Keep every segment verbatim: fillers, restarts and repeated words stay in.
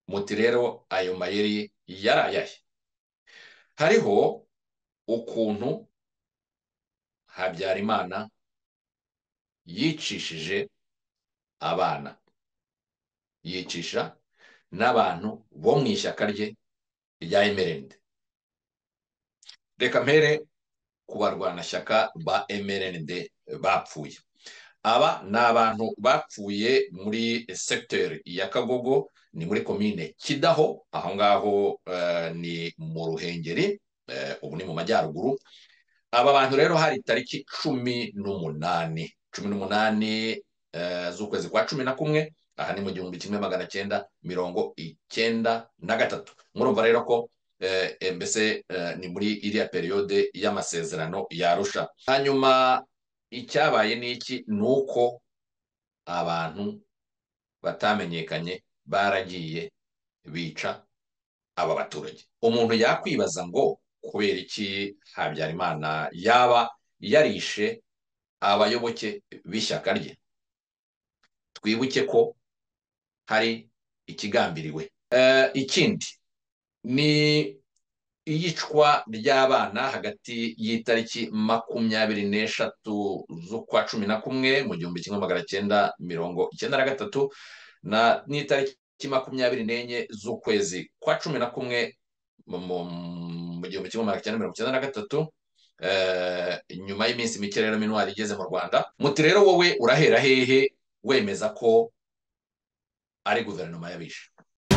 muti rero ayo mayeri yarayahe? Hariho ukuntu Habyarimana yicishije abana, yicisha n'abantu bo mu ishyaka rye rya emerende. Reka mpere ku barwanashyaka ba emerende bapfuye. Aba ni abantu bapfuye muri secteur ya Kagogo, ni muri komine Kidaho, aho ngaho uh, ni mu Ruhengeri, uh, ubu ni mu majyaruguru. Aba bantu rero hari tariki cumi n'umunani cumi n'umunani uh, z'ukwezi kwa cumi na kumwe, aha ni mu gihumbi kimwe magana cyenda mirongo icyenda na gatatu. Murumva rero ko uh, mbese uh, ni muri iriya periode y'amasezerano ya Arusha. Hanyuma icyabaye ni iki? Ni uko abantu batamenyekanye baragiye bica aba baturage. Umuntu yakwibaza ngo kubera iki Habyarimana yaba yarishe abayoboke b'ishyaka rye? Twibuke ko hari ikigambiriwe. Uh, ikindi ni iyicwa ry'abana hagati y'itariki makumyabiri n'eshatu z'ukwa cumi na kumwe mu gihumbi kimwe magana cyenda mirongo icyenda na gatatu na n'itariki makumyabiri n'enye z'ukwezi kwa cumi na kumwe mu gihumbi kimwe magana cyenda mirongo icyenda na gatatu. Uh, nyuma y'iminsi mike rero Minuar igeze mu Rwanda. Muti rero wowe urahera hehe wemeza ko ari guverinoma yabishe?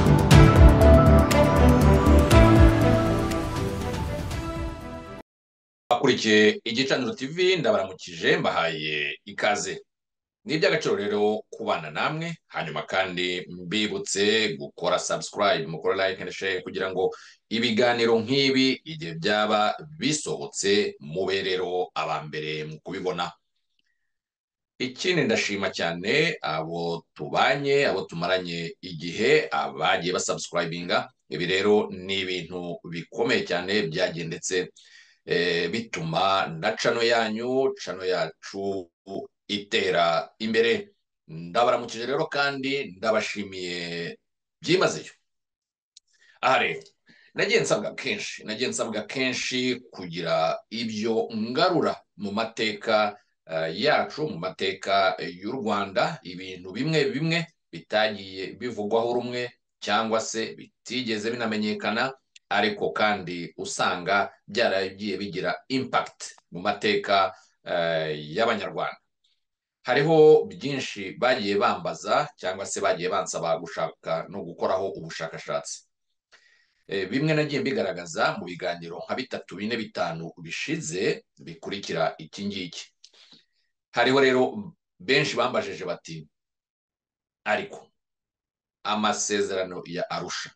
Akurikiye Igicaniro T V ndabaramukije, mbahaye ikaze. Ni iby'agaciro rero kubana namwe, hanyuma kandi mbibutse gukora subscribe, mukora like and share kugira ngo ibiganiro nk'ibi igihe byaba bisohotse mube rero abambere mu kubibona. Ikindi ndashima cyane abo tubanye, abo tumaranye igihe, abagiye basubscribinga. Ibi rero ni ibintu bikomeye cyane byagendetse E, bituma na chano yanyu chano yacu itera imbere. Ndabaramukije rero kandi ndabashimiye byimazeyo. Aha rero nagiye nsabwa kenshi nagiye nsabwa kenshi kugira ibyo ngarura mu mateka uh, yacu, mu mateka y'u Rwanda, ibintu bimwe bimwe bitagiye bivugwaho rumwe cyangwa se bitigeze binamenyekana, ariko kandi usanga byaragiye bigira impact mu mateka uh, y'Abanyarwanda. Hariho byinshi bagiye bambaza cyangwa se bagiye bansaba gushaka no gukoraho ubushakashatsi. E, bimwe nagiye mbigaragaza mu biganiro nka bitatu bine bitanu bishize bikurikira iki ngiki. Hariho rero benshi bambajije bati ariko amasezerano ya Arusha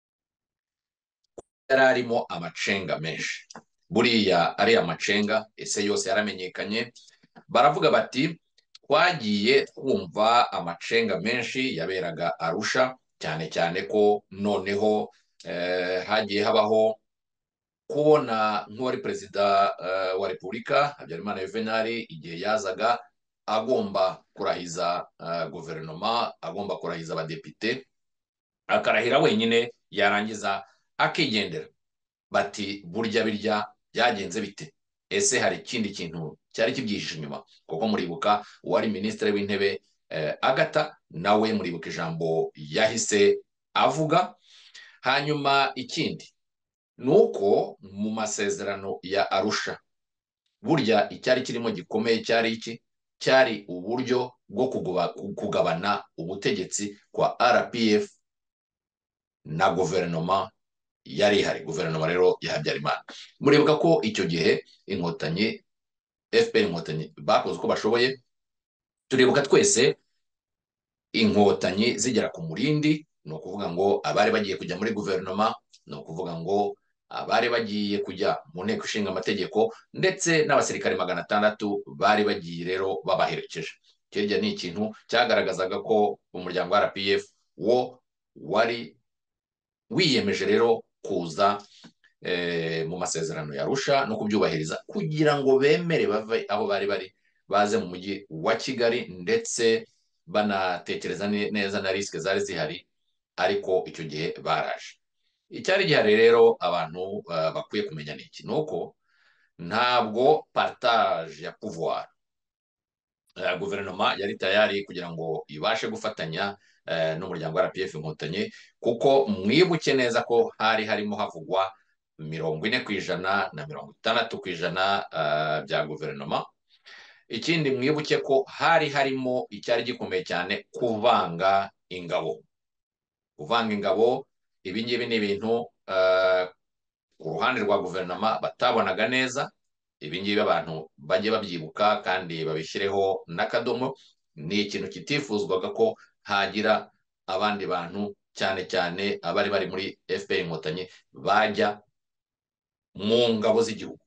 yararimo amacenga menshi, buriya ari amacenga ese yose yaramenyekanye? Baravuga bati twagiye twumva amacenga menshi yaberaga Arusha, cyane cyane ko noneho eh, hagiye habaho kubona nk'uwari perezida uh, wa Repubulika Habyarimana Juvenal igihe yazaga agomba kurahiza uh, guverinoma, agomba kurahiza abadepite, akarahira wenyine yarangiza akigendera. Bati burya birya byagenze bite? Ese hari ikindi kintu cyari kibyihishe inyuma? Kuko muribuka uwari minisitiri w'intebe eh, Agatha nawe muribuka ijambo yahise avuga. Hanyuma ikindi nuko mu masezerano ya Arusha burya icyari kirimo gikomeye cyari iki? Cyari uburyo bwo kugabana ubutegetsi kwa R P F na guverinoma yari ihari, guverinoma rero ya Habyarimana. Muribuka ko icyo gihe inkotanyi F P R inkotanyi bakoze uko bashoboye. Turibuka twese inkotanyi zigera ku murindi, no kuvuga ngo abari bagiye kujya muri guverinoma, no kuvuga ngo abari bagiye kujya mu nteko ishinga amategeko, ndetse n'abasirikare magana atandatu bari bagiye rero babaherekeje. Kirya ni ikintu cyagaragazaga ko umuryango wa R P F wo wari wiyemeje rero kuza eh, mu masezerano ya Arusha no kubyubahiriza kugira ngo bemere bave aho bari bari baze mu mujyi wa Kigali, ndetse banatekereza neza na riske zari zihari ariko icyo gihe baraje. Icyari gihari rero abantu uh, bakwiye kumenya ni iki, ni uko ntabwo partage ya pouvoir uh, guverinoma yari tayari kugira ngo ibashe gufatanya uh, n'umuryango wa R P F Inkotanyi, kuko mwibuke neza ko hari harimo havugwa mirongo ine ku ijana na mirongo itandatu ku ijana uh, bya guverinoma. Ikindi mwibuke ko hari harimo icyari gikomeye cyane, kuvanga ingabo. Kuvanga ingabo, ibi ngibi ni ibintu uh, ku ruhande rwa guverinoma batabonaga neza. Ibi ngibi abantu bajye babyibuka kandi babishyireho n'akadomo. Ni ikintu kitifuzwaga ko hagira abandi bantu, cyane cyane abari bari muri F P R Inkotanyi, bajya mu ngabo z'igihugu.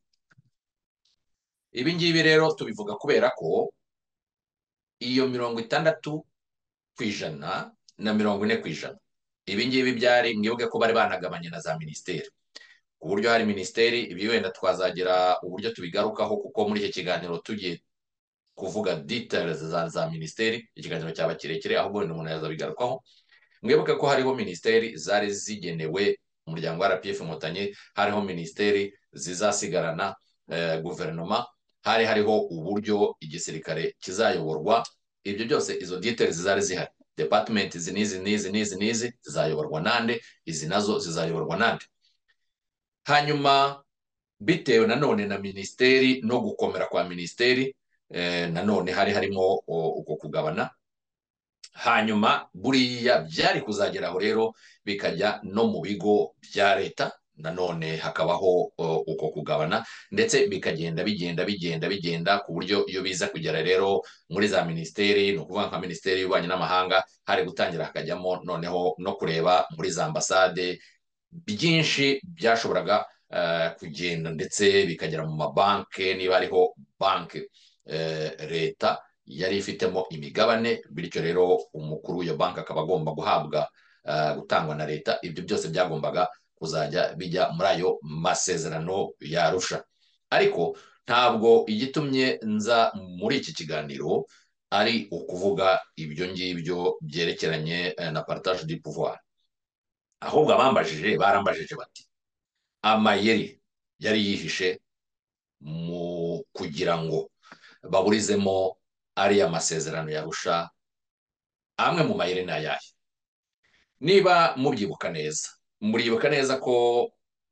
Ibi ngibi rero tubivuga kubera ko iyo mirongo itandatu ku ijana na mirongo ine ku ijana, ibi ngibi byari, mwibuke ko bari banagabanye na za minisiteri, ku buryo hari minisiteri, ibi wenda twazagira uburyo tubigarukaho, kuko muri iki kiganiro tugiye kuvuga details za za minisiteri, ikiganiro cyaba kirekire, ahubwo wenda umuntu yazabigarukaho. Mwibuke ko hariho minisiteri zari zigenewe umuryango wa R P F Inkotanyi, hariho minisiteri zizasigarana eh, guverinoma, hari hariho uburyo igisirikare kizayoborwa. Ibyo byose, izo details zari zihari. Department izi n'izi n'izi n'izi n'izi zizayoborwa nande, izi nazo zizayoborwa nande. Hanyuma bitewe nanone na minisiteri no gukomera kwa minisiteri, eh, nanone hari harimo uko kugabana. Hanyuma buriya byari kuzageraho rero bikajya no mu bigo bya leta, nanone hakabaho uh, uko kugabana, ndetse bikagenda bigenda bigenda bigenda ku buryo iyo biza kugera rero muri za minisiteri, ni ukuvuga nka minisiteri y'ububanyi n'amahanga, hari gutangira hakajyamo noneho no kureba muri za ambasade. Byinshi byashoboraga uh, kugenda, ndetse bikagera mu mabanke, niba hariho banke uh, leta yari ifitemo imigabane, bityo rero umukuru w'iyo banki akaba agomba guhabwa uh, gutangwa na leta. Ibyo byose byagombaga kuzajya bijya muri ayo masezerano ya Arusha. Ariko ntabwo igitumye nza muri iki kiganiro ari ukuvuga ibyo ngibyo byerekeranye uh, na partage du pouvoir, ahubwo abambajije barambajije bati amayeri yari yihishe mu kugira ngo baburizemo ariya masezerano ya Arusha. Amwe mu mayeri ni ayahe? Niba mubyibuka neza, muribuka neza ko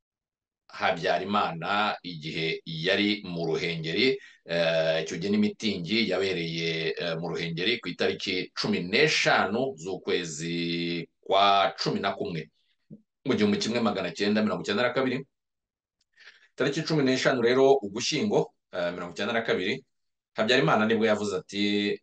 Habyarimana igihe yari mu Ruhengeri, icyo gihe n'imitingi yabereye mu Ruhengeri ku itariki cumi n'eshanu z'ukwezi kwa cumi na kumwe mu gihumbi kimwe magana cyenda mirongo icyenda na kabiri. Tariki cumi n'eshanu rero Ugushyingo mirongo icyenda na kabiri, Habyarimana nibwo yavuze ati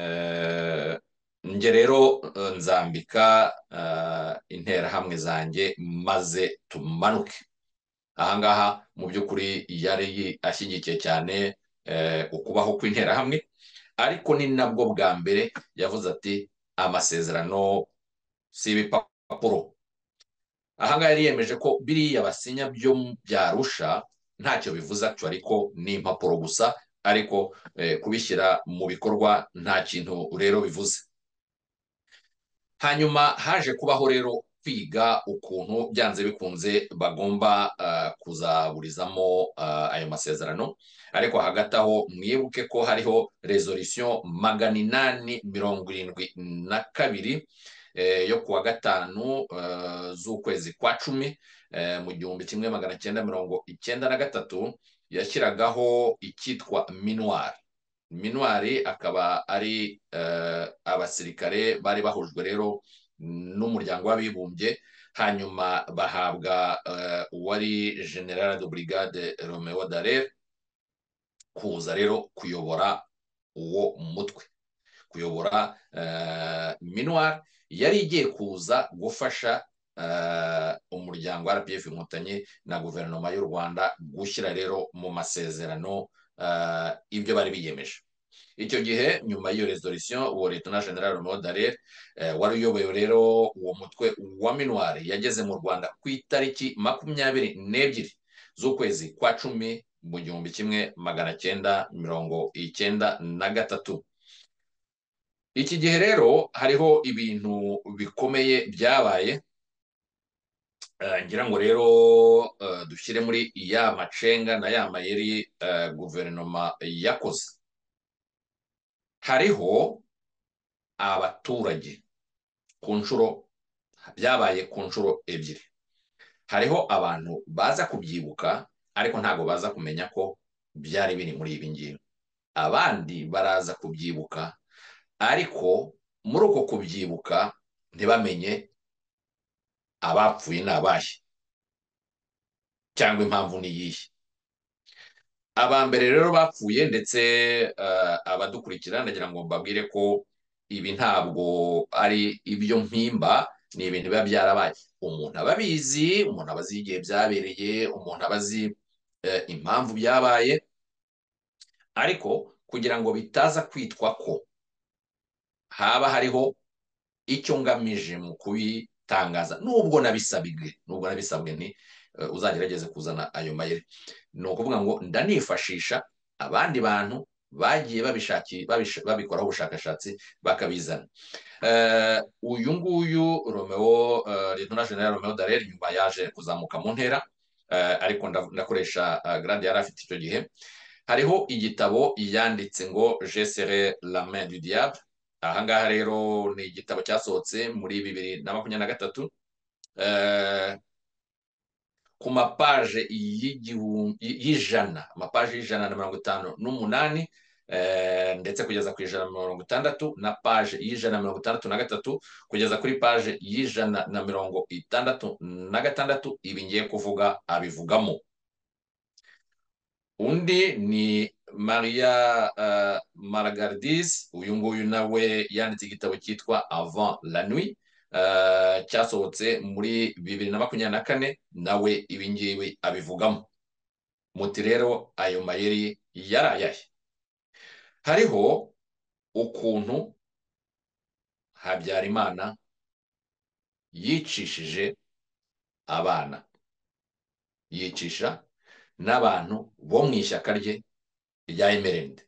nge rero nzambika interahamwe zanjye maze tumanuke. Ahangaha mu by'ukuri yari ashyigikiye cyane ukubaho kw'interahamwe, ariko ni nabwo bwa mbere yavuze ati amasezerano si ibipapuro. Ahangaha yari yemeje ko biriya basinya byo bya Arusha ntacyo bivuze, ariko ni impapuro gusa, ariko eh, kubishyira mu bikorwa nta kintu rero bivuze. Hanyuma haje kubaho rero kwiga ukuntu byanze bikunze bagomba uh, kuzaburizamo uh, ayo masezerano. Ariko hagati aho mwibuke ko hariho resolution magana inani mirongo irindwi na kabiri eh, yo kuwa gatanu uh, z'ukwezi kwa cumi eh, mu gihumbi kimwe magana cyenda mirongo icyenda na gatatu, yashyiragaho icyitwa minuar. Minuari akaba ari uh, abasirikare bari bahujwe rero n'umuryango w'abibumbye, hanyuma bahabwa uh, uwari General de Brigade Romeo Dallaire kuza rero kuyobora uwo mutwe, kuyobora uh, minuar. Yari igiye kuza gufasha uh, umuryango wa R P F Inkotanyi na guverinoma y'u Rwanda gushyira rero mu masezerano uh, ibyo bari biyemeje. Icyo gihe nyuma y'iyo resolution, uwo Lieutenant General Romeo Dallaire eh, wari uyoboye rero uwo mutwe wa minuar yageze mu Rwanda ku itariki makumyabiri n'ebyiri z'ukwezi kwa cumi mu gihumbi kimwe magana cyenda mirongo icyenda na gatatu. iki gihe rero hariho ibintu bikomeye byabaye. Eh, ngira ngo rero eh, dushyire muri ya macenga na ya mayeri eh, guverinoma yakoze. Hariho abaturage ku nshuro byabaye ku nshuro ebyiri. Hariho abantu baza kubyibuka ariko ntabwo baza kumenya ko byari biri muri ibi ngibi. Abandi baraza kubyibuka ariko muri uko kubyibuka ntibamenye abapfuye ni abahe cyangwa impamvu ni iyihe. Aba mbere rero bapfuye ndetse eh, abadukurikira ndagira ngo mbabwire ko ibi ntabwo ari ibyo mpimba, ni ibintu biba byarabaye. Umuntu aba abizi, umuntu aba azi igihe byabereye, umuntu aba azi eh, impamvu byabaye, ariko kugira ngo bitaza kwitwa ko haba hariho icyo ngamije mu kubitangaza, nubwo nabisabwe nubwo nabisabwe nti eh, uzagerageze kuzana ayo mayeri. Ni ukuvuga ngo ndanifashisha abandi bantu bagiye babishaki babisha- babikoraho ubushakashatsi bakabizana. Eh, uyu nguyu Romeo eh, Lieutenant General Romeo Dallaire nyuma yaje kuzamuka mu ntera, eh, ariko nda- ndakoresha eh, grade yari afite icyo gihe. Hariho igitabo yanditse ngo Je serai la main du diable. Aha ngaha rero ni igitabo cyasohotse muri bibiri na makumyabiri na gatatu, eh, ku mapaje y'igihumbi y'ijana amapaje y'ijana na mirongo itanu n'umunani, eh, ndetse kugeza ku ijana na mirongo itandatu, na paje y'ijana na mirongo itandatu na gatatu kugeza kuri paje y'ijana na mirongo itandatu na gatandatu. Ibi ngiye kuvuga abivugamo. Undi ni Maria uh, Maragardis. Uyu nguyu nawe yanditse igitabo cyitwa Avant la nuit, uh, cyasohotse muri bibiri na makumyabiri na kane. Nawe ibi ngibi abivugamo. Muti rero ayo mayeri yarayahe? Hariho ukuntu Habyarimana yicishije abana, yicisha n'abantu bo mu ishyaka rye rya M R N D.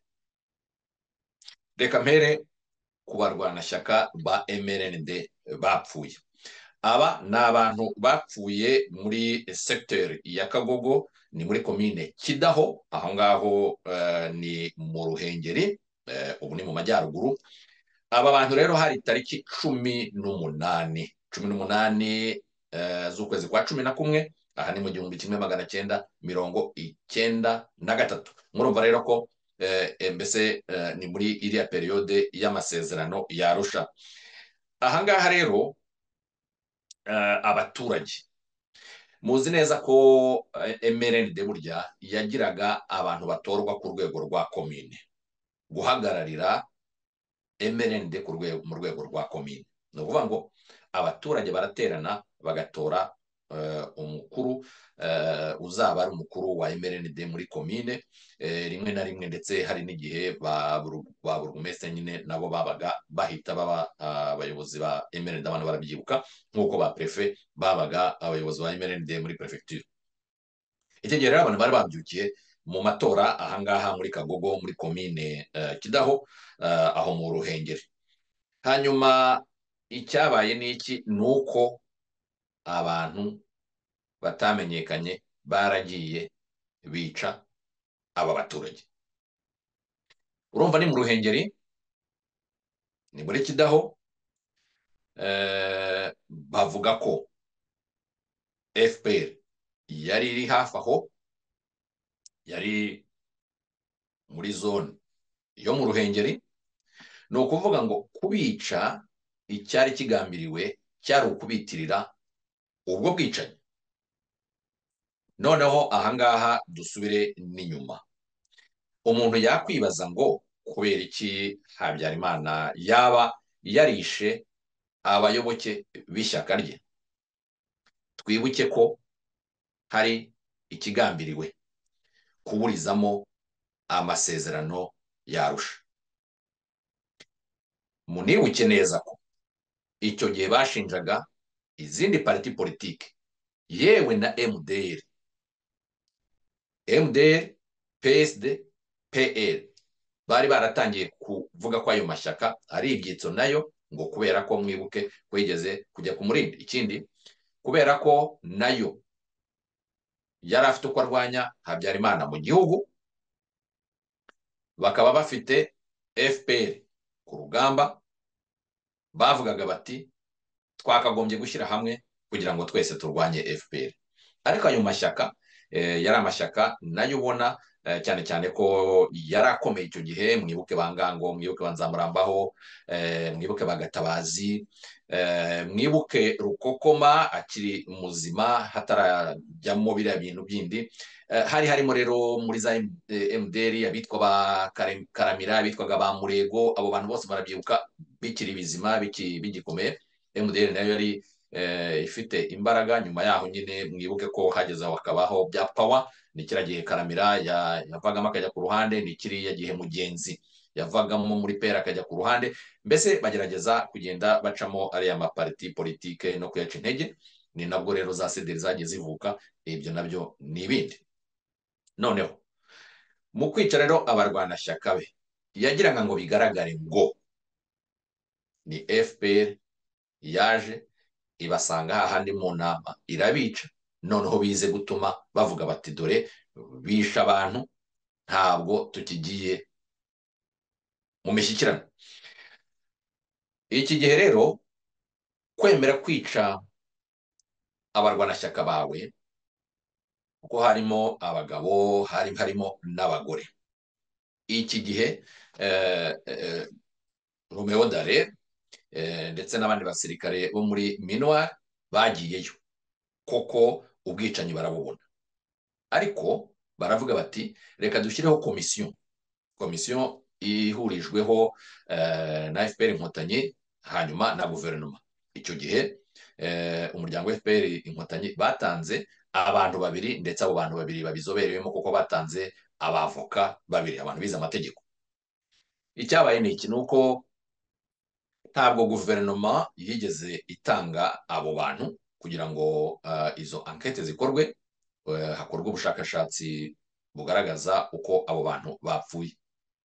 Reka mpere ku barwanashyaka ba M R N D bapfuye. Aba ni abantu bapfuye muri secteur ya Kagogo, ni muri komine Kidaho, aho ngaho eh, ni mu Ruhengeri, eh, ubu ni mu majyaruguru. Aba bantu rero hari tariki cumi n'umunani cumi n'umunani eh, z'ukwezi kwa cumi na kumwe, aha ni mu gihumbi kimwe magana cyenda mirongo icyenda na gatatu. Murumva rero ko eh, mbese eh, ni muri iriya periode y'amasezerano ya Arusha. Aha ngaha rero eh, abaturage muzi neza ko eh, M R N D burya yagiraga abantu batorwa ku rwego rwa komine guhagararira M R N D ku rwego mu rwego rwa komine. Ni ukuvuga ngo abaturage baraterana bagatora eh, umukuru eh, uzaba ari umukuru wa M R N D muri komine. Eh, rimwe na rimwe ndetse hari n'igihe ba buru- ba burugumesitiri nyine nabo babaga bahita baba ah, abayobozi ba M R N D. Abantu barabyibuka nk'uko ba prefe babaga abayobozi ba M R N D muri prefecture. Icyo gihe rero abantu bari babyukiye mu matora aha ngaha muri Kagogo muri komine eh, Kidaho, eh, aho mu Ruhengeri. Hanyuma icyabaye ni iki? Ni uko abantu batamenyekanye baragiye bica aba baturage. Urumva ni mu Ruhengeri, ni muri Kidaho, eh, bavuga ko F P R yari iri hafi aho, yari muri zone yo mu Ruhengeri. Ni ukuvuga ngo kubica icyari kigambiriwe cyari ukubitirira ubwo bwicanyi. Noneho ahangaha dusubire n'inyuma. Umuntu yakwibaza ngo kubera iki Habyarimana yaba yarishe abayoboke b'ishyaka rye? Twibuke ko hari ikigambiriwe kuburizamo amasezerano ya Arusha. Munibuke neza ko icyo gihe bashinjaga izindi parti politike, yewe na M D R, M D R, P S D, P L, bari baratangiye kuvuga ko ayo mashyaka ari ibyitso nayo, ngo kubera ko mwibuke ko yigeze kujya ku murindi. Ikindi kubera ko nayo yari afite uko arwanya Habyarimana mu gihugu, bakaba bafite F P R ku rugamba, bavugaga bati twakagombye gushyira hamwe kugira ngo twese turwanye F P R. Ariko ayo mashyaka yari amashyaka nayo ubona cyane cyane ko yari akomeye icyo gihe. Mwibuke ba Ngango, mwibuke ba Nzamurambaho, mwibuke ba Gatabazi, mwibuke Rukokoma akiri muzima hatarajyamo biriya bintu bindi. Hari harimo rero muri za M D R abitwa ba Karamira, abitwaga ba Murego, abo bantu bose barabyibuka bikiri bizima bigikomeye. M D R nayo yari ifite imbaraga. Nyuma yaho nyine mwibuke ko hageze aho hakabaho bya pawa. Ni kiriya gihe Karamira yavagamo akajya ku ruhande, ni kiriya gihe Mugenzi yavagamo muri pera akajya ku ruhande. Mbese bagerageza kugenda bacamo ariya mapariti politike no kuyaca intege. Ni nabwo rero za sederi zagiye zivuka. Ibyo nabyo ni ibindi. Noneho mu kwica rero abarwanashyaka be, yagiraga ngo bigaragare ngo ni F P R yaje ibasanga hahandi mu nama irabica, noneho bize gutuma bavuga bati dore bisha abantu, ntabwo tukigiye mu mishyikirano. Iki gihe rero kwemera kwica abarwanashyaka bawe, kuko harimo abagabo, hari harimo n'abagore. Iki gihe Romeo Dallaire ndetse n'abandi basirikare bo muri minuar bagiyeyo, koko ubwicanyi barabubona, ariko baravuga bati reka dushyireho komisiyo komisiyo ihurijweho na F P R Inkotanyi hanyuma na guverinoma. Icyo gihe umuryango wa F P R Inkotanyi batanze abantu babiri, ndetse abo bantu babiri babizobereyemo kuko batanze abavoka babiri, abantu bize amategeko. Icyabaye ni iki, ni uko ntabwo guverinoma yigeze itanga abo bantu kugira ngo izo ankete zikorwe, hakorwa ubushakashatsi bugaragaza uko abo bantu bapfuye.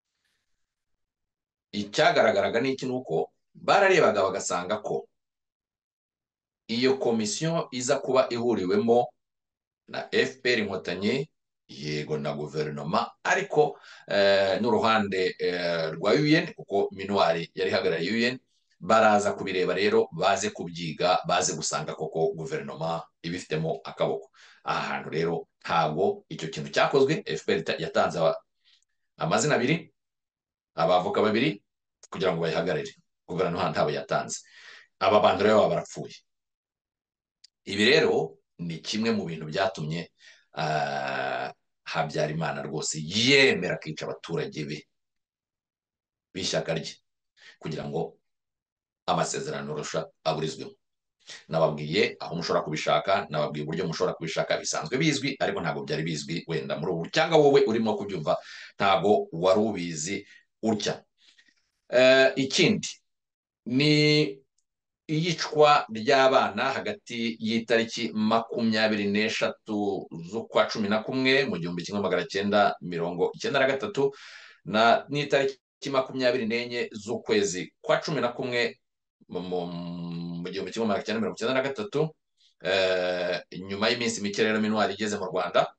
Icyagaragaraga ni iki, ni uko bararebaga bagasanga ko iyo komisiyo iza kuba ihuriwemo na F P R Inkotanyi, yego, na guverinoma, ariko n'uruhande rwa U N, kuko minuar yari ihagarariye U N, baraza kubireba rero, baze kubyiga, baze gusanga koko guverinoma ibifitemo akaboko. Aha hantu rero ntabwo icyo kintu cyakozwe. F P R yatanze amazina abiri, abavoka babiri kugira ngo bayihagarare, guverinoma ntabo yatanze. Aba bantu rero baba barapfuye. Ibi rero ni kimwe mu bintu byatumye Habyarimana rwose yemera akica abaturage be b'ishyaka rye kugira ngo amasezerano rusha aburizwemo. Nababwiye aho mushobora kubishaka, nababwiye uburyo mushobora kubishaka, bisanzwe bizwi, ariko ntabwo byari bizwi wenda muri ubu, cyangwa wowe urimo kubyumva ntabwo wari ubizi utya. Ikindi ni iyicwa ry'abana hagati y'itariki makumyabiri n'eshatu z'ukwa cumi na kumwe mu gihumbi kimwe magana cyenda mirongo icyenda na gatatu n'itariki makumyabiri n'enye z'ukwezi kwa cumi na kumwe mu gihumbi kimwe magana cyenda mirongo icyenda na gatatu. Nyuma y'iminsi mike rero minuar igeze mu Rwanda,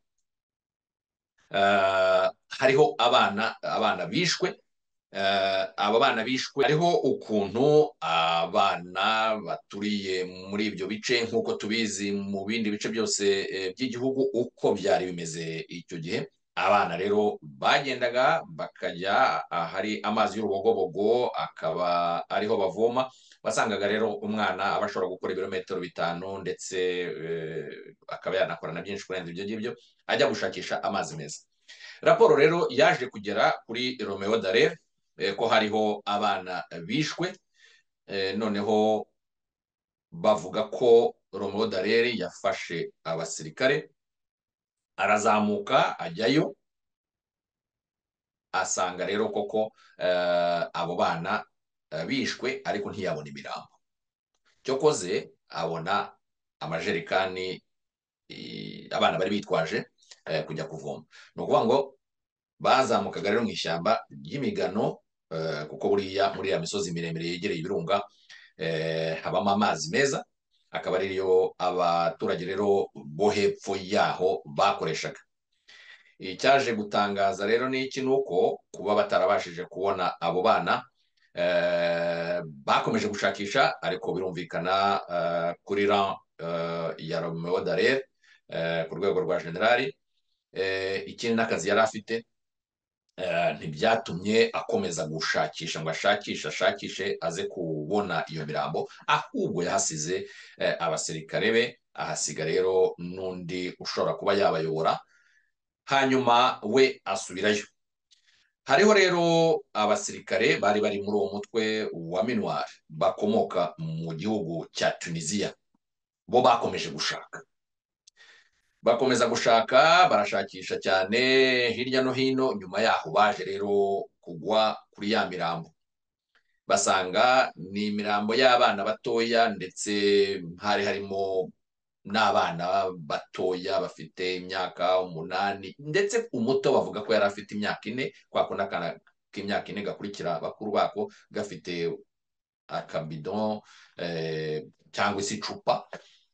hariho abana abana bishwe. Aba bana bishwe, hariho ukuntu abana baturiye muri ibyo bice, nk'uko tubizi mu bindi bice byose by'igihugu uko byari bimeze icyo gihe. Abana rero bagendaga bakajya ahari amazi y'urubogobogo, akaba ariho bavoma. Wasangaga rero umwana aba ashobora gukora ibirometero bitanu, ndetse akaba yanakora na byinshi kurenza ibyo ngibyo, ajya gushakisha amazi meza. Raporo rero yaje kugera kuri Romeo Dallaire ko hariho abana bishwe. Noneho bavuga ko Romeo Dallaire yafashe abasirikare, arazamuka ajyayo, asanga rero koko abo bana bishwe, ariko ntiyabona imirambo. Cyokoze abona amajerekani abana bari bitwaje kujya kuvoma. Ni ukuvuga ngo bazamukaga rero mu ishyamba ry'imigano, kuko buriya muri ya misozi miremire yegereye ibirunga habamo amazi meza, akaba ariyo abaturage rero bo hepfo yaho bakoreshaga. Icyaje gutangaza rero ni iki, ni uko kuba batarabashije kubona abo bana, bakomeje gushakisha, ariko birumvikana kuri ran ya Romeo Dallaire ku rwego rwa generali, ikindi n'akazi yari afite ntibyatumye akomeza gushakisha ngo ashakishe ashakishe aze kubona iyo mirambo, ahubwo yahasize abasirikare be, ahasiga rero n'undi ushobora kuba yabayobora, hanyuma we asubirayo. Hariho rero abasirikare bari bari muri uwo mutwe wa minuar bakomoka mu gihugu cya Tunisia, bo bakomeje gushaka bakomeza gushaka barashakisha cyane hirya no hino. Nyuma yaho baje rero kugwa kuri ya mirambo, basanga ni imirambo y'abana batoya, ndetse hari harimo n'abana batoya bafite imyaka umunani, ndetse umuto bavuga ko yari afite imyaka ine, kwa kundi akana k'imyaka ine gakurikira bakuru bako gafite akabidon cyangwa se icupa.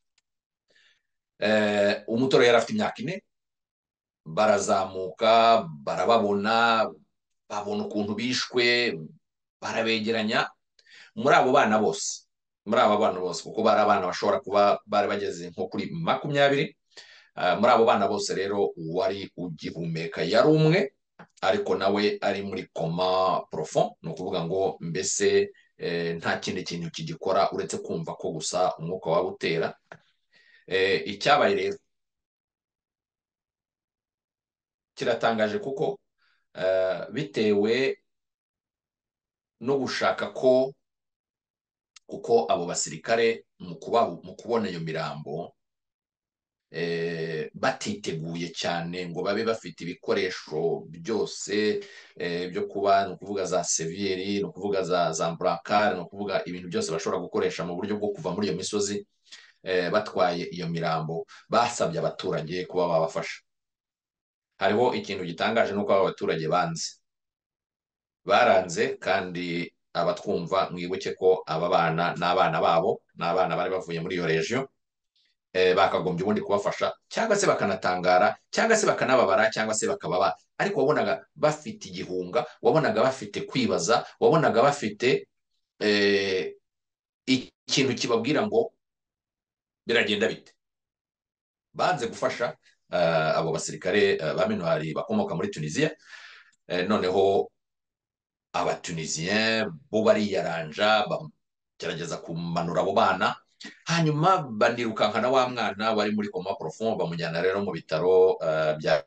Umuto yari afite imyaka ine, barazamuka barababona, babona ukuntu bishwe, barabegeranya. Muri abo bana bose muri abo bana bose kuko bari abana bashobora kuba bari bageze nko kuri makumyabiri, muri abo bana bose rero uwari ugihumeka yari umwe, ariko nawe ari muri coma profond, ni ukuvuga ngo mbese nta kindi kintu kigikora uretse kumva ko gusa umwuka waba utera. Icyabaye rero kiratangaje, kuko bitewe no gushaka ko, kuko abo basirikare mu kubona iyo mirambo batiteguye cyane ngo babe bafite ibikoresho byose byo kuba, ni ukuvuga za seviyeri, ni ukuvuga za burankari, ni ukuvuga ibintu byose bashobora gukoresha mu buryo bwo kuva muri iyo misozi batwaye iyo mirambo, basabye abaturage kuba babafasha. Hariho ikintu gitangaje, nuko aba baturage banze baranze kandi abatwumva mwibuke ko aba bana n'abana babo, n'abana bari bavuye muri iyo region, bakagombye ubundi kubafasha, cyangwa se bakanatangara, cyangwa se bakanababara, cyangwa se bakababa, ariko wabonaga bafite igihunga, wabonaga bafite kwibaza, wabonaga bafite ikintu kibabwira ngo biragenda bite. Banze gufasha abo basirikare ba minuar bakomoka muri Tunisia. Noneho abatunisien bo bariyaranja, bagerageza kumanura abo bana, hanyuma banirukankana wa mwana wari muri coma profond, bamujyana rero mu bitaro bya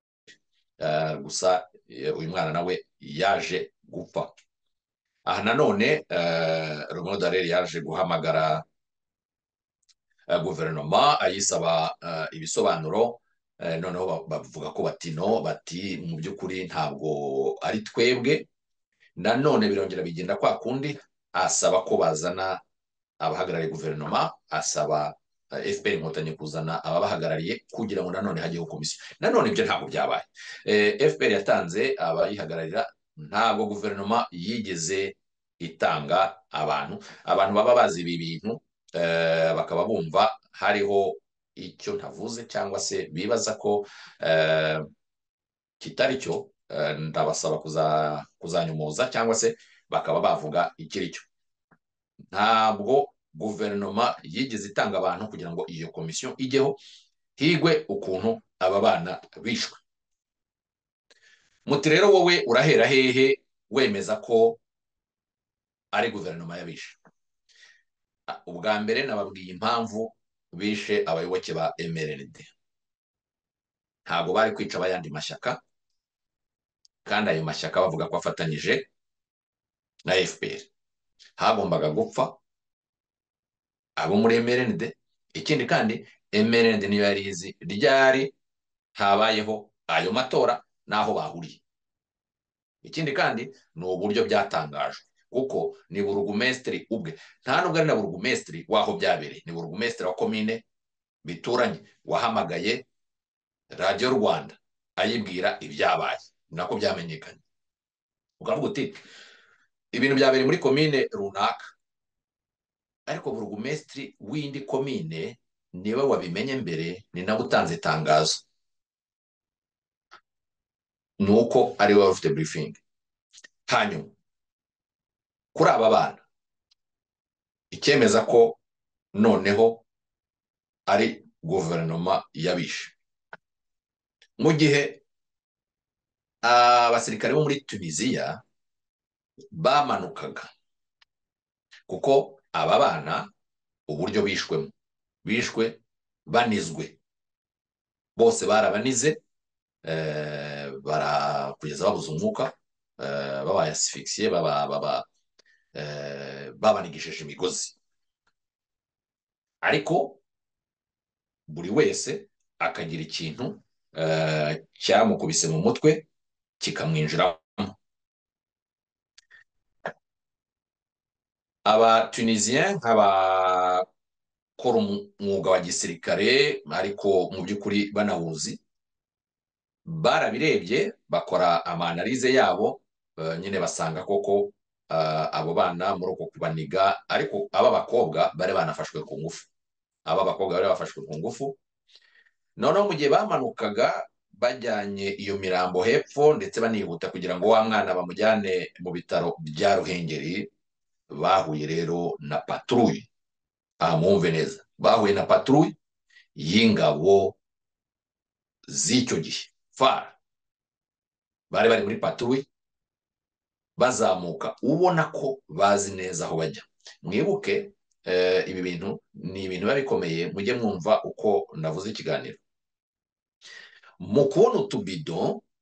gusa uyu mwana nawe yaje gupfa. Aha nanone Romeo Dallaire yaje guhamagara guverinoma ayisaba ibisobanuro, noneho bavuga ko bati no, bati mu by'ukuri ntabwo ari twebwe. Nanone birongera bigenda kwa kundi, asaba ko bazana abahagarariye guverinoma, asaba F P R Inkotanyi kuzana ababahagarariye kugira ngo nanone hajyeho komisiyo. Nanone ibyo ntabwo byabaye. F P R yatanze abayihagararira, ntabwo guverinoma yigeze itanga abantu abantu baba bazi ibi bintu, bakaba bumva hariho icyo ntavuze, cyangwa se bibaza ko kitari cyo. Ndabasaba kuzanyumuza, cyangwa se bakaba bavuga ikiri cyo. Ntabwo guverinoma yigeze itanga abantu kugira ngo iyo komisiyo ijyeho, higwe ukuntu aba bana bishwe. Muti rero wowe urahera hehe wemeza ko ari guverinoma yabishe? Ubwa mbere nababwiye impamvu bishe abayoboke ba M R N D. Ntabwo bari kwica abayandi mashyaka, kandi ayo mashyaka bavuga ko afatanyije na F P R. Hagombaga gupfa abo muri M R N D. Ikindi kandi M R N D niyo yari izi ryari habayeho ayo matora n'aho bahuriye. Ikindi kandi ni uburyo byatangajwe, kuko ni burugumesitiri ubwe, nta nubwo ari na burugumesitiri waho byabereye, ni burugumesitiri wa komine bituranye wahamagaye radiyo Rwanda ayibwira ibyabaye. nako byamenyekanye. Ukavuga uti ibintu byabereye muri komine runaka, ariko burugumesitiri w'indi komine niwe wabimenye mbere, ni nawe utanze itangazo, ni uko ari we wari ufite burifingi. Hanyuma kuri aba bana icyemeza ko noneho ari guverinoma yabishe, mu gihe abasirikare bo muri Tunisiya bamanukaga, kuko aba bana uburyo bishwemo, bishwe banizwe, bose barabanize kugeza babuze umwuka, babaye asifixie, babanigishije imigozi, ariko buri wese akagira ikintu cyamukubise mu mutwe kikamwinjiramo. Abatunisien nk'abakora umwuga wa gisirikare ariko mu by'ukuri banawuzi, barabirebye bakora amanalize yabo, nyine basanga koko abo bana muri uko kubaniga, ariko aba bakobwa bari banafashwe ku ngufu, aba bakobwa bari bafashwe ku ngufu. Noneho mu gihe bamanukaga bajyanye iyo mirambo hepfo, ndetse banihuta kugira ngo wa mwana bamujyane mu bitaro bya Ruhengeri, bahuye rero na patrouille. Aha mwumve neza, bahuye na patrouille y'ingabo z'icyo gihe fara, bari bari muri patrouille bazamuka, ubona ko bazi neza aho bajya. Mwibuke ibi bintu ni ibintu biba bikomeye, mujye mwumva uko navuze ikiganiro. Mu kubona utubido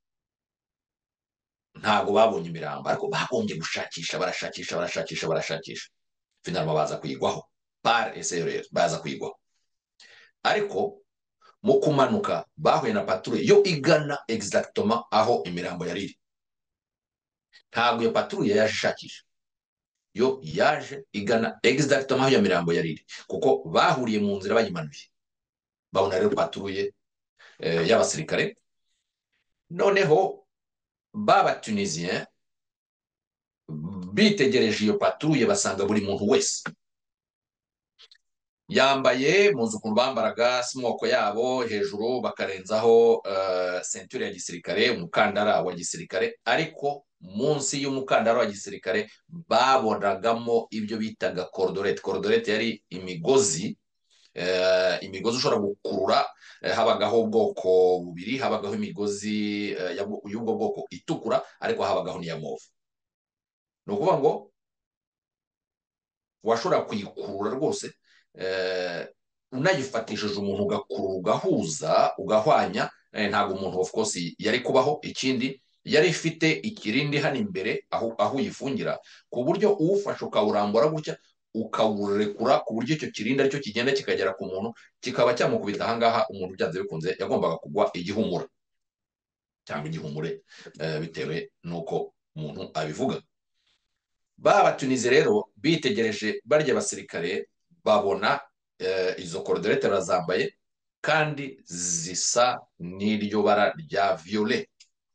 ntabwo babonye imirambo, ariko bagombye gushakisha, barashakisha barashakisha barashakisha, finalmente baza kuyigwaho, par eserere baza kuyigwaho. Ariko mu kumanuka bahuye na patrouille yo igana exactement aho imirambo yari iri. Ntabwo iyo patrouille yaje ishakisha, yo yaje igana exactement aho iyo mirambo yari iri, kuko bahuriye mu nzira bayimanuye. Babona rero patrouille y'abasirikare. Noneho baba Tunisien bitegereje iyo patrouille, basanga buri muntu wese yambaye, muzi ukuntu bambaraga simoko yabo hejuru bakarenzaho ceinture ya gisirikare, umukandara wa gisirikare, ariko munsi y'umukandara wa gisirikare babonagamo ibyo bitaga cordolette. Cordolette yari imigozi, imigozi ushobora gukurura. Habagaho ubwoko bubiri, habagaho imigozi y'ubwo bwoko itukura, ariko habagaho n'iya move. Ni ukuvuga ngo washobora kuyikurura rwose unayifatishije umuntu, ugakurura ugahuza ugahwanya, ntabwo umuntu of course yari kubaho. Ikindi yari ifite ikirindi hano imbere aho uyifungira, ku buryo uwufashe ukawurambura gutya ukawurekura, ku buryo icyo kirindi aricyo kigenda kikagera ku muntu kikaba cyamukubita ahangaha. Umuntu byanze bikunze yagombaga kugwa igihumura cyangwa igihumure, bitewe n'uko umuntu abivuga. Babatunize rero bitegereje barya basirikare, babona izo cordolette barazambaye, kandi zisa n'iryo bara rya violet.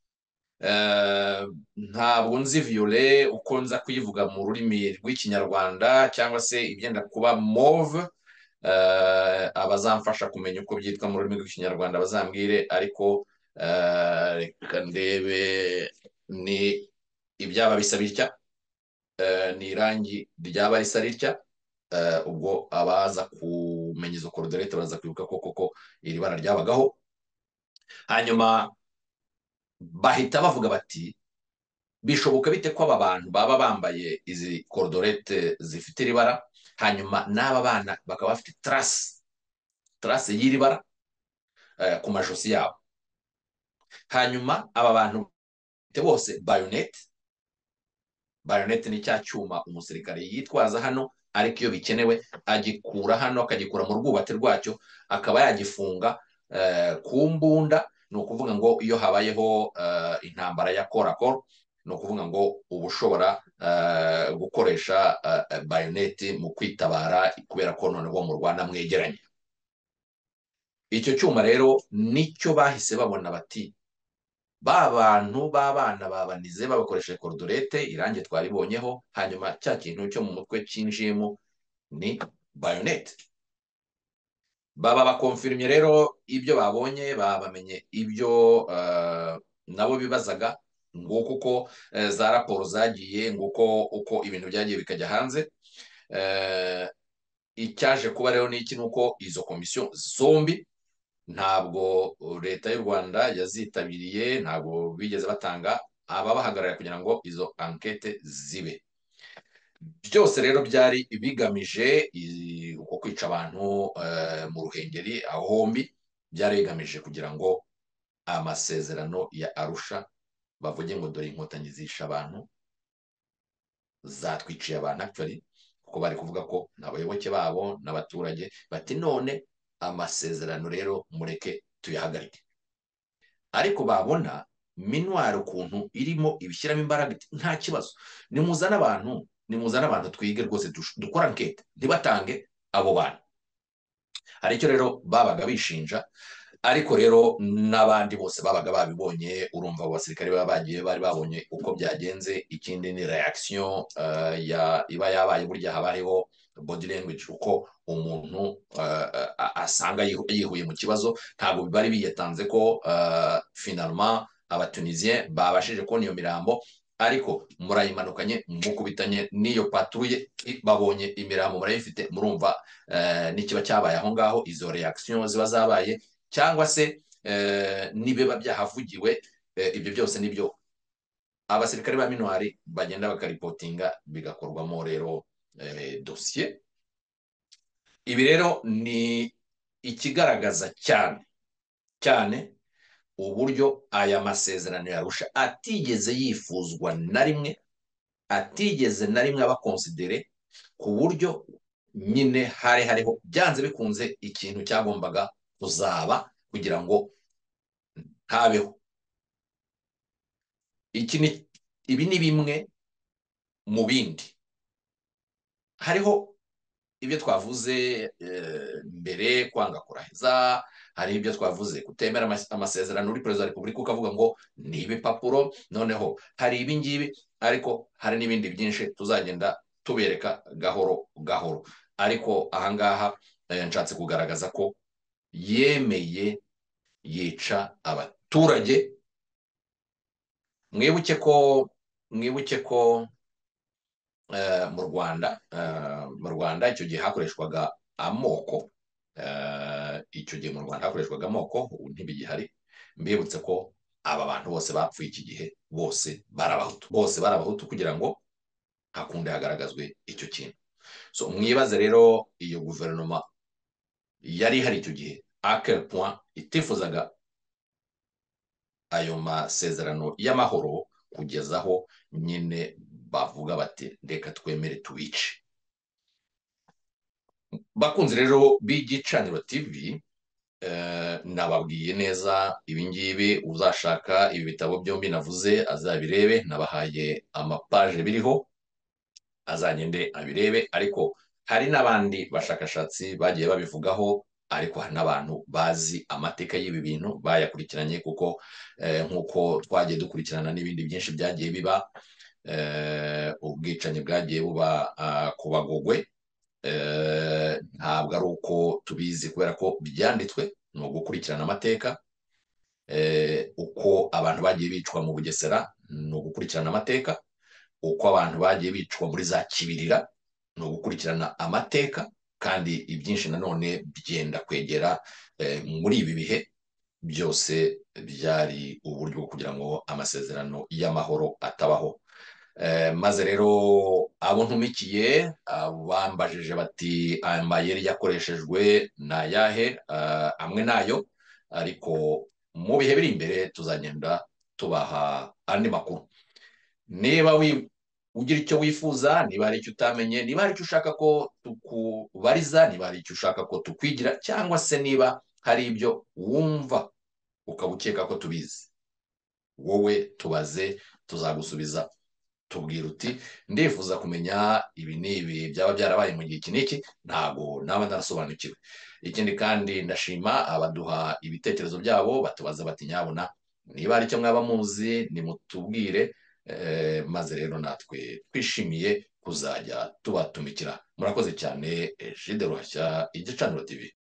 Ntabwo nzi violet uko nza kuyivuga mu rurimi rw'ikinyarwanda, cyangwa se ibyenda kuba mauve. Abazamfasha kumenya uko byitwa mu rurimi rw'ikinyarwanda bazambwire, ariko reka ndebe, ni ibyaba bisa bitya, ni irangi ryaba risa ritya. Ubwo abaza kumenya izo cordolette baraza kwibuka ko koko iri bara ryabagaho. Hanyuma bahita bavuga bati, bishoboka bite ko aba bantu baba bambaye izi cordolette zifite iri bara, hanyuma n'aba bana bakaba bafite trace trace y'iri bara ku majosi yabo. Hanyuma aba bantu bose bayonete, bayonete ni cya cyuma umusirikare yitwaza hano, ariko iyo bikenewe agikura hano, akagikura mu rwubati rwacyo, akaba yagifunga ku mbunda. Ni ukuvuga ngo iyo habayeho intambara ya korakoro, ni ukuvuga ngo uba ushobora gukoresha bayoneti mu kwitabara, kubera ko noneho mu Rwanda mwegeranye. Icyo cyuma rero nicyo bahise babona bati, ba bantu b'abana babanize babakoresheje korodorete, irangi twaribonyeho, hanyuma cya kintu cyo mu mutwe cyinjiyemo ni bayonete. Baba bakonfirimye rero ibyo babonye, babamenye ibyo uh, nabo bibazaga, nguko uko uh, za raporo zagiye, nguko uko ibintu byagiye bikajya hanze. Uh, icyaje kuba rero ni iki, nuko izo komisiyo zombi ntabwo leta y'u Rwanda yazitabiriye, ntabwo bigeze batanga ababahagararira kugira ngo izo ankete zibe. Byose rero byari bigamije uko kwica abantu mu Ruhengeri, aho hombi byari bigamije kugira ngo amasezerano ya Arusha bavuge ngo dore inkotanyi zisha abantu, zatwiciye abantu actually, kuko bari kuvuga ko n'abayoboke babo n'abaturage bati none amasezerano rero mureke tuyahagarike. Ariko babona minwari ukuntu irimo ibishyiramo imbaraga, nta kibazo, nimuzana abantu nimuzana abantu twige rwose dukora ankete, ntibatange abo bantu. Hari icyo rero babaga bishinja, ariko rero n'abandi bose babaga babibonye. Urumva abo basirikare baba bagiye bari babonye uko byagenze. Ikindi ni reaction uh, ya iba yabaye, burya haba hariho body language, uko umuntu uh, asanga yihuye mu kibazo. Ntabwo bari biyatanze ko uh, finalement abatunisien babashije kubona iyo mirambo, ariko murayimanukanye mukubitanye n'iyo patrouille, babonye imirambo murayifite, murumva uh, n'ikiba cyabaye aho ngaho. Izo reaction ziba zabaye cyangwa se uh, nibiba byahavugiwe, uh, ibyo byose nibyo abasirikare ba minwari bagenda bakaripotinga, bigakorwamo rero uh, dosiye. Ibi rero ni ikigaragaza cyane cyane uburyo aya masezerano ya Arusha atigeze yifuzwa na rimwe, atigeze na rimwe abakonsidere, ku buryo nyine hari hariho byanze bikunze ikintu cyagombaga kuzaba kugira ngo ntabeho. Iki ni ibi ni bimwe mu bindi. Hariho ibyo twavuze mbere, kwanga kurahiza, hari ibyo twavuze kutemera amasezerano, uri perezida wa repubulika ukavuga ngo ni ibipapuro. Noneho hari ibi ngibi, ariko hari n'ibindi byinshi tuzagenda tubereka gahoro gahoro. Ariko ahangaha nshatse kugaragaza ko yemeye yica abaturage. Mwibuke ko mwibuke ko mu Rwanda mu Rwanda icyo gihe hakoreshwaga amoko, icyo gihe mu Rwanda hakoreshwaga amoko, ubu ntibigihari. Mbibutse ko aba bantu bose bapfuye iki gihe bose barabahutu, bose barabahutu, kugira ngo hakunde hagaragazwe icyo kintu. So mwibaze rero iyo guverinoma yari hari icyo gihe à quel point itifuzaga ayo masezerano y'amahoro, kugezaho nyine bavuga bati reka twemere tubice. Bakunze rero b'igicaniro T V, uh, nababwiye neza ibingibi. Uzashaka ibi bitabo byombi navuze azabirebe, nabahaye amapaje biriho, azagende abirebe. Ariko hari n'abandi bashakashatsi bagiye babivugaho, ariko hari n'abantu bazi amateka y'ibi bintu bayakurikiranye, kuko uh, nk'uko twagiye dukurikirana n'ibindi byinshi byagiye biba. Uh, ubwicanyi bwagiye buba uh, ku Bagogwe, uh, ntabwo ari uko tubizi kubera ko byanditswe, ni ugukurikirana amateka. Uh, uko abantu bagiye bicwa mu Bugesera, ni ugukurikirana amateka. Uko abantu bagiye bicwa muri za Kibirira, ni ugukurikirana amateka. Kandi ibyinshi nanone byenda kwegera uh, muri ibi bihe byose byari uburyo bwo kugira ngo amasezerano y'amahoro atabaho. Uh, maze rero abo ntumikiye bambajije bati amayeri yakoreshejwe na yahe, uh, amwe nayo, ariko mu bihe biri imbere tuzagenda tubaha andi makuru. Niba ugira icyo wifuza, niba hari icyo utamenye, niba hari icyo ushaka ko tukubariza, niba hari icyo ushaka ko tukwigira, cyangwa se niba hari ibyo wumva ukaba ukeka ko tubizi, wowe tubaze, tuzagusubiza. Tubwira uti ndifuza kumenya ibi n'ibi byaba byarabaye mu gihe iki n'iki, ntabwo naba ndarasobanukiwe. Ikindi kandi ndashima abaduha ibitekerezo byabo, batubaza bati nyabona niba hari icyo mwaba muzi nimutubwire, eh, maze rero natwe twishimiye kuzajya tubatumikira. Murakoze cyane. eh, Jide Ruhashya, Igicaniro T V.